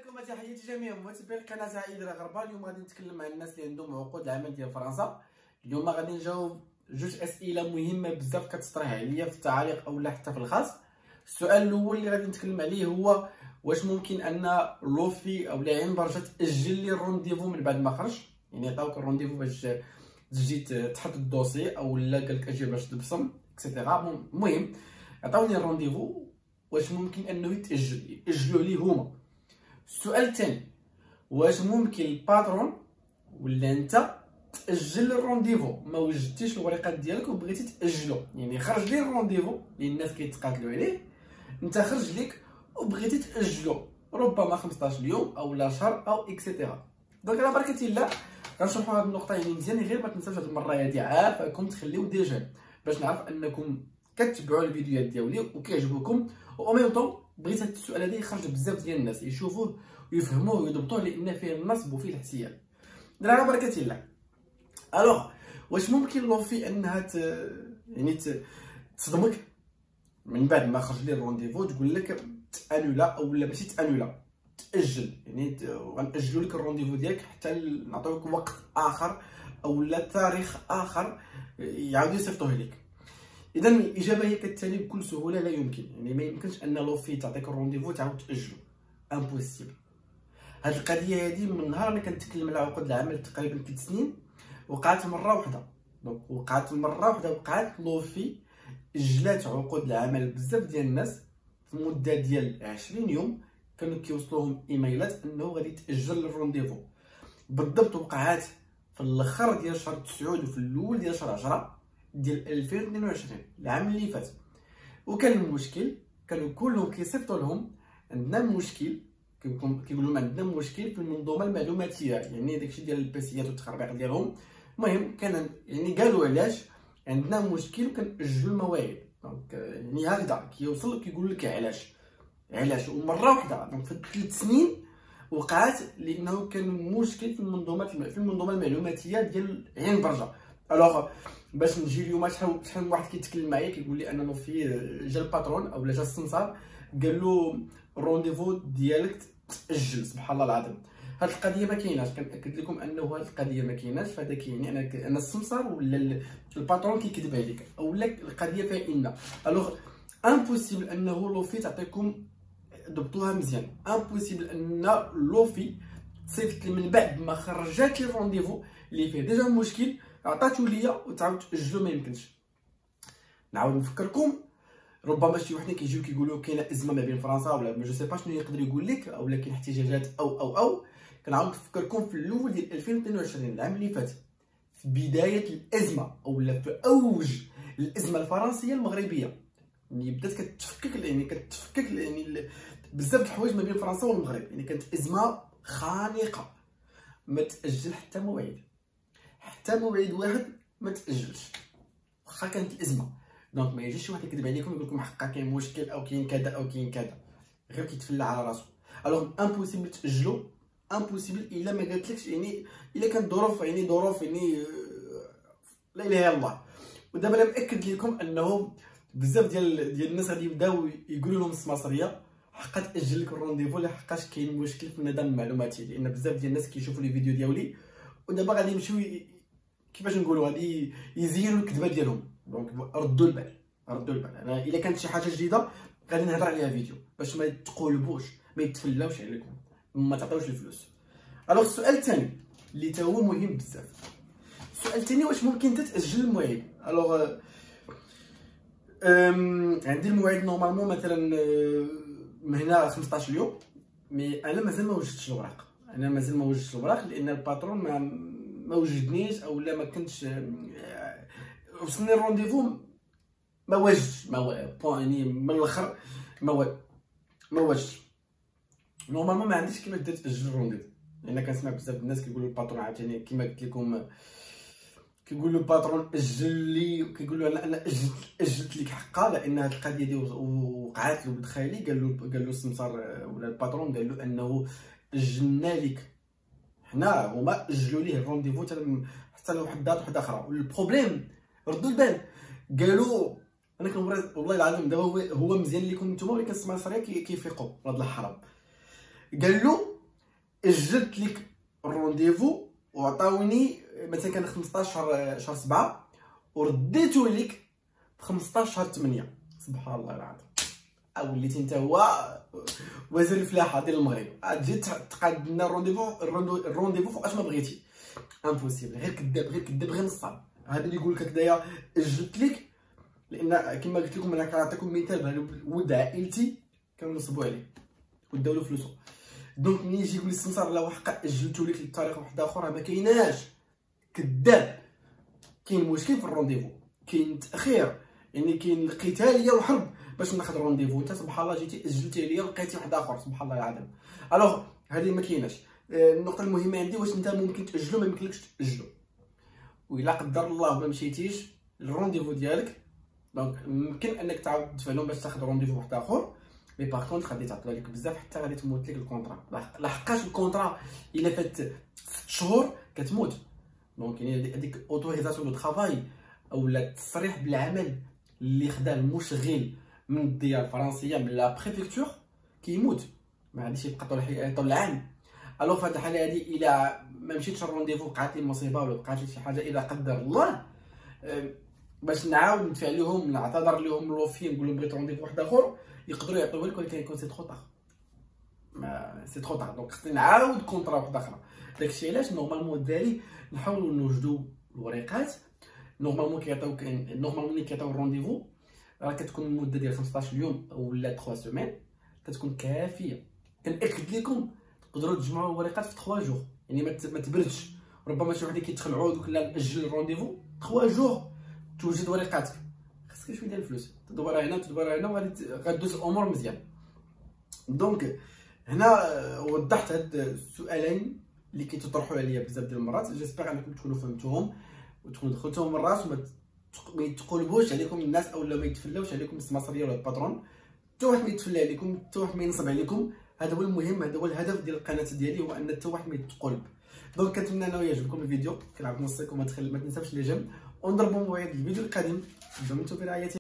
عليكم، تحياتي جميع متابعي القناه عائد غربه. اليوم غادي نتكلم مع الناس اللي عندهم عقود العمل ديال فرنسا. اليوم غادي نجاوب جوج اسئله مهمه بزاف كتطرح عليا في التعاليق اولا حتى في الخاص. السؤال الاول اللي غادي نتكلم عليه هو واش ممكن ان لوفي او عين برشا تاجل لي الرونديفو من بعد ما خرج، يعني عطاوك الرونديفو باش تجي تحط الدوسي او لا قال لك اجي باش تبصم اكسيتيرا. المهم عطاوني الرونديفو، واش ممكن انه ياجلوه ليه هما؟ السؤال الثاني، واش ممكن الباترون ولا انت تاجل الرونديفو؟ ما وجدتيش الوريقات ديالك وبغيتي تاجلو، يعني خرج لي الرونديفو اللي الناس كيتقاتلوا عليه، انت خرج لك وبغيتي تاجلو ربما 15 يوم او لا شهر او اكسيتيرا. دونك على بركه الله غنشرحوا هذه النقطه يعني مزيان، غير ما تنساوش هذه المره هذه عافاكم تخليو ديجا باش نعرف انكم كتبعوا الفيديوهات ديالي وكيعجبوكم، او ميم طون بغيت هذا السؤال هذا يخرج بزاف ديال الناس يشوفوه ويفهموه ويضبطوه، لان فيه النصب وفيه الاحتيال. على بركه الله. الوغ واش ممكن لوفي انها يعني تصدمك من بعد ما خرج لي الرونديفو، تقول لك تانولا او لا ماشي تانولا، تاجل، يعني غنأجلوا لك الرونديفو ديالك حتى نعطيوك وقت اخر او لا تاريخ اخر يعاودوا يصيفطوه لك؟ اذا الاجابه هي كالتالي بكل سهوله: لا يمكن، يعني ما يمكنش ان لوفي تعطيك الرونديفو تعاود تاجلو، امبوسيبل. هاد القضيه هادي من نهار انا كنتكلم على عقود العمل تقريبا 3 سنين وقعت مره واحده. دونك وقعت لوفي اجلات عقود العمل بزاف ديال الناس في مده ديال 20 يوم، كانوا كيوصلوهم ايميلات انه غادي تاجل الرونديفو. بالضبط وقعت في الاخر ديال شهر 9 وفي الاول ديال شهر 10 ديال 2022 العام اللي فات. وكان المشكل كانوا كلهم كيصيفطوا لهم عندنا مشكل، كيقولوا لهم عندنا مشكل في المنظومه المعلوماتيه، يعني داكشي ديال البيسيات والتخربيق ديالهم. المهم كان يعني قالوا علاش عندنا مشكل وكنأجلوا المواعيد. دونك يعني هكذا كيوصل كيقول لك علاش ومره واحده. دونك في 3 سنين وقعت لانه كان مشكل في المنظومه المعلوماتيه ديال عين برجه. الوغ باش نجي اليوم شحال من واحد كيتكلم معايا كيقول لي انه في جا الباترون او جا السمسار قال له الرونديفو ديالك تاجل. سبحان الله العظيم، هاد القضيه ما كايناش. كنأكد لكم انه هاد القضيه ما كايناش، فهذا كيعني انا السمسار ولا الباترون كيكذب عليك او لا القضيه فيها ان. الوغ امبوسيبل انه لوفي تعطيكم ضبطوها مزيان، امبوسيبل ان لوفي تصيفط لي من بعد ما خرجات لي الرونديفو اللي فيه ديجا مشكل عطاتو ليا وتعاود تاجلو. ما يمكنش. نعاود نفكركم، ربما شي وحدين كيجيو كيقولوا كاينه ازمه ما بين فرنسا ولا جو سي با شنو يقدر يقول لك، او كاين احتجاجات او كنعاود نفكركم في الاول ديال 2022 العام اللي فات، في بدايه الازمه او في اوج الازمه الفرنسيه المغربيه، يعني بدات كتفكك يعني بزاف د الحوايج ما بين فرنسا والمغرب، يعني كانت ازمه خانقه. ما تاجل حتى موعد واحد ما تاجلش واخا كانت الازمه. دونك ما يجيش شي واحد يكذب عليكم يقول لكم حقا كاين مشكل او كاين كذا او كاين كذا، غير كيتفلى على راسو. الوغ امبوسيبل تاجلو، امبوسيبل الا ما قالتلكش، يعني الا كانت ظروف يعني لا اله الا الله. ودابا انا مأكد لكم انه بزاف ديال الناس غادي يبداو يقولوا لهم السماسريه حقا تاجل لك الرونديفو لحقاش كاين مشكل في النظام المعلوماتي، لان بزاف ديال الناس كيشوفوا لي فيديو ديالي ودابا غادي يمشيو كيفاش نقولوا غادي يزينوا الكذبه ديالهم. دونك ردوا البال. انا الا كانت شي حاجه جديده غادي نهضر عليها فيديو باش ما تقولبوش، ما يتفلاوش عليكم، ما تعطيوش الفلوس. الوغ السؤال الثاني اللي تا هو مهم بزاف، السؤال الثاني واش ممكن تاجل الموعد؟ الوغ عندي الموعد نورمالمون مثلا من هنا 15 يوم، مي انا مازال ما وجدتش الوراق، لان الباترون ما وجدنيش او لا ما كنتش وصلني الرونديفو ما واجدش يعني من الاخر ما واجدش. نورمالمون ما عنديش كيفاش تاجل الرونديفو، لان كنسمع بزاف الناس كيقولوا الباترون عاوتاني كيما قلت لكم، كيقولوا الباترون اجل لي، كيقولوا انا اجلت لك حقا، لان هاد القضيه دي وقعات له بدخالي. قال له السمسار ولا الباترون قال له انه اجلنا لك حنا، هما اجلوا ليه الرونديفو حتى لواحد دات واحده اخرى. والبروبليم ردوا البال، قالوا انا كنوري والله العظيم دابا هو مزيان لكم نتوما، ولكن السماسريه كيفيقوا هاد الحرام. قال له اجلت لك الرونديفو وعطاوني مثلا كان 15 شهر 7 ورديتو لك ب 15 شهر 8. سبحان الله العظيم، وليتي انت هو وزير الفلاحه ديال المغرب، تجي تقاد لنا الرونديفو فوقاش ما بغيتي. امبوسيبل، غير كذاب غير كذاب غير نصاب. هذا اللي يقول لك هكذايا اجلت لك، لان كما قلت لكم انا كنعطيكم مثال بهذا ولد عائلتي كانوا نصبوا عليه وداو له فلوسو. دونك ملي يجي يقول لي السمسار لا وحق اجلتو لك لطريقه واحده اخرى ما كايناش، كذاب. كاين مشكل في الرونديفو، كاين تاخير، يعني كاين قتاليه وحرب باش ناخذ رونديفو. انت سبحان الله جيتي اجلتي ليا لقيتي واحد اخر، سبحان الله العظيم. الوغ هذه ما كايناش. النقطه المهمه عندي واش انت ممكن تاجلو ما يمكنلكش تاجلو. وإلا قدر الله ما مشيتيش للرونديفو ديالك، دونك ممكن انك تعاود تدفع لهم باش تاخذ رونديفو واحد اخر. مي باغ كونطخ غادي تعطلوا عليك بزاف حتى غادي تموت لك الكونطرا، لحقاش الكونطرا الا فات 6 شهور كتموت. دونك يعني هذيك اوتوريزاسيون دو طرافاي اولا التصريح بالعمل اللي خدا المشغل من الديار الفرنسيه من لا بريفكتور كيموت، ما غاديش يبقى طول العام. الو في هذه الحاله هذه الا ما مشيتش الرونديفو وقعت لي مصيبه ولا وقعت لي شي حاجه اذا قدر الله، باش نعاود ندفع لهم نعتذر لهم لوفي نقول لهم بغيت رونديفو واحد اخر يقدروا يعطيوه لك، ولكن يكون سي ترو طار. ما سي ترو طار، دونك خصني نعاود كونطرا واحده اخرى. داكشي علاش نورمالمون الدراري نحاولوا نوجدوا الوريقات. نورمالمون ملي كيعطيو الرونديفو راه كتكون المده ديال 15 يوم ولا 3 سيمين كتكون كافيه. كنأكد لكم تقدروا تجمعوا الوريقات في 3 جور، يعني ما تبردش. ربما شي واحد كيدخل عود ولا ناجل الرونديفو 3 جور توجد وريقاتك. خاصك شويه ديال الفلوس تدور هنا تدور هنا وغادوز الامور مزيان. دونك هنا وضحت هاد السؤالين اللي كيتطرحوا عليا بزاف ديال المرات. جيسبر انكم تكونوا فهمتوهم وتكونوا دخلتوهم من الراس وما يتقلبوش عليكم الناس اولا ما يتفلاوش عليكم السماسريه ولا الباترون. حتى واحد ما يتفلى عليكم، حتى واحد ما ينصب عليكم. هذا هو المهم، هذا هو الهدف ديال القناه ديالي، هو ان حتى واحد ما يتقلب. دونك كنتمنى انه يعجبكم الفيديو. كنعرف نصيكم ما تنساوش لي جيم ونضربوا موعد الفيديو القادم. دمتم في رعاية